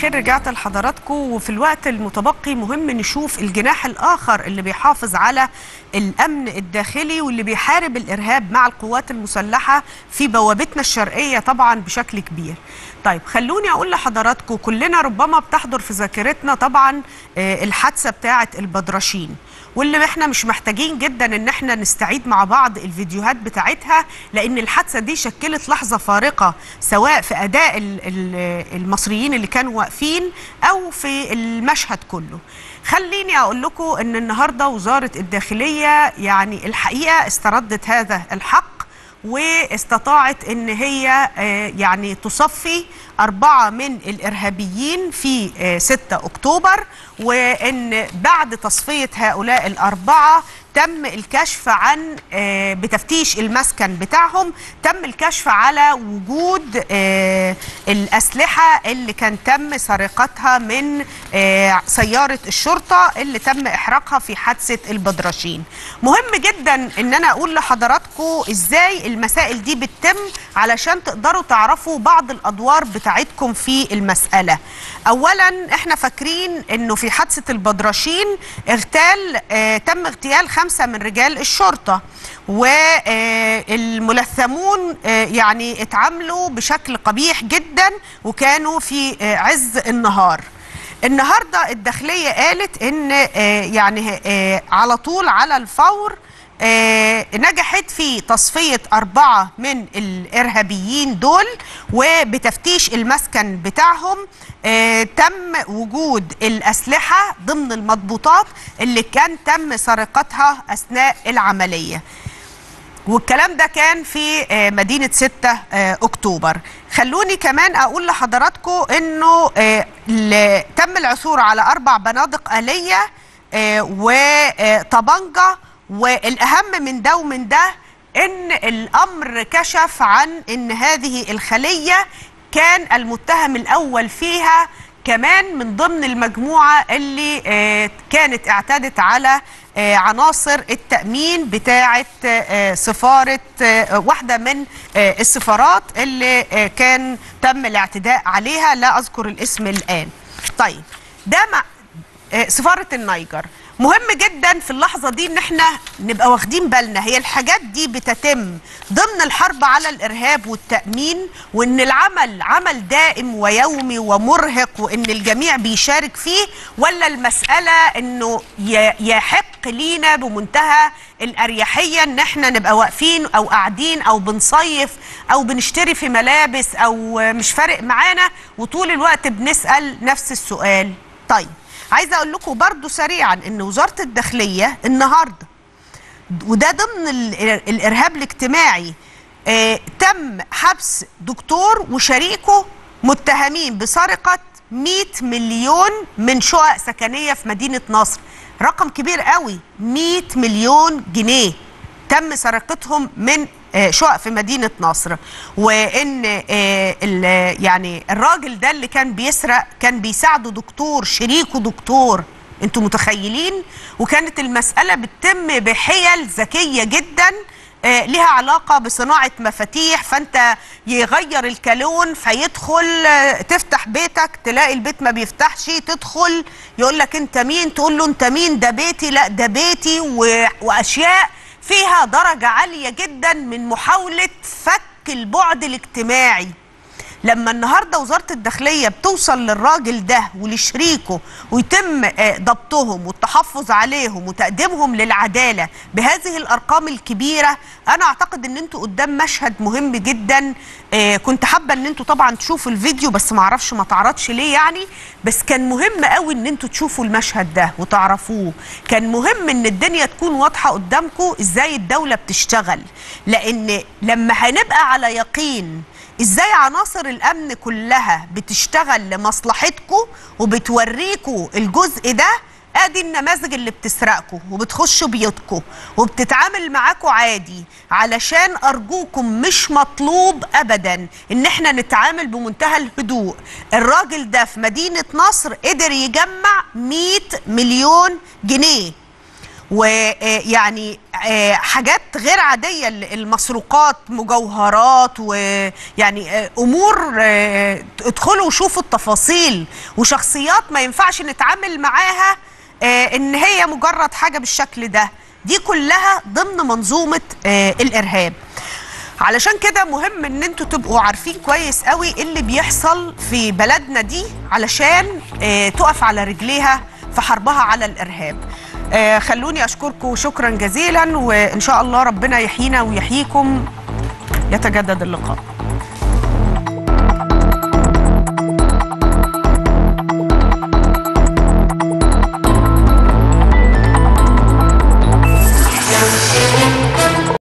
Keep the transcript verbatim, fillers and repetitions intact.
الخير، رجعت لحضراتكم. وفي الوقت المتبقي مهم نشوف الجناح الآخر اللي بيحافظ على الأمن الداخلي واللي بيحارب الإرهاب مع القوات المسلحة في بوابتنا الشرقية طبعا بشكل كبير. طيب خلوني أقول لحضراتكم، كلنا ربما بتحضر في ذاكرتنا طبعا الحادثة بتاعة البدرشين، واللي احنا مش محتاجين جدا ان احنا نستعيد مع بعض الفيديوهات بتاعتها، لان الحادثه دي شكلت لحظه فارقه سواء في اداء المصريين اللي كانوا واقفين او في المشهد كله. خليني اقول لكم ان النهارده وزاره الداخليه يعني الحقيقه استردت هذا الحق، واستطاعت ان هي يعني تصفي أربعة من الإرهابيين في ستة أكتوبر، وان بعد تصفية هؤلاء الأربعة تم الكشف عن بتفتيش المسكن بتاعهم، تم الكشف على وجود الأسلحة اللي كان تم سرقتها من سيارة الشرطة اللي تم إحراقها في حادثة البدرشين. مهم جدا ان انا اقول لحضراتكم ازاي المسائل دي بتتم علشان تقدروا تعرفوا بعض الأدوار بتاعتكم في المسألة. اولا احنا فاكرين انه في حادثة البدرشين اغتال آه تم اغتيال خمسة من رجال الشرطة، والملثمون آه يعني اتعاملوا بشكل قبيح جدا وكانوا في آه عز النهار. النهاردة الداخلية قالت ان آه يعني آه على طول على الفور آه نجحت في تصفية أربعة من الإرهابيين دول، وبتفتيش المسكن بتاعهم آه تم وجود الأسلحة ضمن المضبوطات اللي كان تم سرقتها أثناء العملية، والكلام ده كان في آه مدينة ستة آه أكتوبر. خلوني كمان أقول لحضراتكم إنه آه تم العثور على أربع بنادق آلية آه وطبنجة، والأهم من ده ومن ده إن الأمر كشف عن إن هذه الخلية كان المتهم الأول فيها كمان من ضمن المجموعة اللي كانت اعتدت على عناصر التأمين بتاعة سفارة واحدة من السفارات اللي كان تم الاعتداء عليها، لا أذكر الاسم الآن. طيب ده مع سفارة النيجر. مهم جدا في اللحظة دي ان احنا نبقى واخدين بالنا هي الحاجات دي بتتم ضمن الحرب على الارهاب والتأمين، وان العمل عمل دائم ويومي ومرهق وان الجميع بيشارك فيه، ولا المسألة انه يحق لينا بمنتهى الاريحية ان احنا نبقى واقفين او قاعدين او بنصيف او بنشتري في ملابس او مش فارق معانا وطول الوقت بنسأل نفس السؤال. طيب عايزه اقول لكم برضو سريعا ان وزاره الداخليه النهارده وده ضمن الارهاب الاجتماعي آه تم حبس دكتور وشريكه متهمين بسرقه مئة مليون من شقق سكنيه في مدينه نصر. رقم كبير قوي، مئة مليون جنيه تم سرقتهم من شقق في مدينة نصر. وإن يعني الراجل ده اللي كان بيسرق كان بيساعده دكتور، شريكه دكتور، انتوا متخيلين؟ وكانت المسألة بتتم بحيل ذكية جدا لها علاقة بصناعة مفاتيح، فانت يغير الكالون فيدخل، تفتح بيتك تلاقي البيت ما بيفتحش، تدخل يقول لك انت مين، تقول له انت مين، ده بيتي، لا ده بيتي، واشياء فيها درجة عالية جدا من محاولة فك البعد الاجتماعي. لما النهاردة وزارة الداخلية بتوصل للراجل ده ولشريكه ويتم ضبطهم والتحفظ عليهم وتقديمهم للعدالة بهذه الأرقام الكبيرة، أنا أعتقد أن أنتوا قدام مشهد مهم جدا. كنت حابة أن أنتوا طبعا تشوفوا الفيديو، بس معرفش ما تعرضش ليه يعني، بس كان مهم قوي أن أنتوا تشوفوا المشهد ده وتعرفوه. كان مهم أن الدنيا تكون واضحة قدامكم إزاي الدولة بتشتغل، لأن لما هنبقى على يقين ازاي عناصر الامن كلها بتشتغل لمصلحتكم وبتوريكم الجزء ده، ادي النماذج اللي بتسرقكم وبتخشوا بيوتكم وبتتعامل معاكم عادي. علشان ارجوكم مش مطلوب ابدا ان احنا نتعامل بمنتهى الهدوء. الراجل ده في مدينة نصر قدر يجمع مئة مليون جنيه، ويعني حاجات غير عادية، المسروقات، مجوهرات، ويعني أمور ادخلوا وشوفوا التفاصيل، وشخصيات ما ينفعش نتعامل معاها إن هي مجرد حاجة بالشكل ده. دي كلها ضمن منظومة الإرهاب. علشان كده مهم ان انتوا تبقوا عارفين كويس قوي اللي بيحصل في بلدنا دي، علشان تقف على رجليها في حربها على الإرهاب. آه خلوني أشكركم شكرا جزيلا، وإن شاء الله ربنا يحيينا ويحييكم. يتجدد اللقاء.